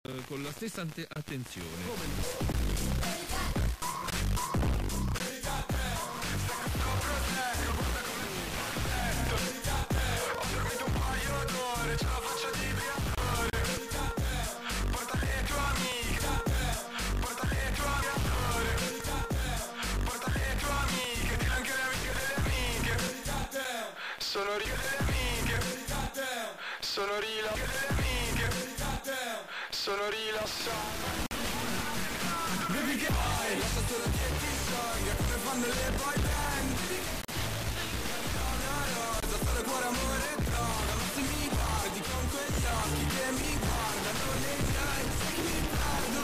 con la stessa attenzione. Ho dormito un paio d'ore, c'ho la faccia di briatore. Porta le tue amiche, porta le tue amiche, porta le tue amiche, di anche le amiche delle amiche. Sono ricche delle amiche, sono rilassate delle amiche, sono rilassato. Baby che vai, lascia solo che ti scioglie, come fanno le boy band. Solo cuore, amore e droga, ma se mi guardi con quegli occhi che mi guardano nei miei, sai che mi perdo.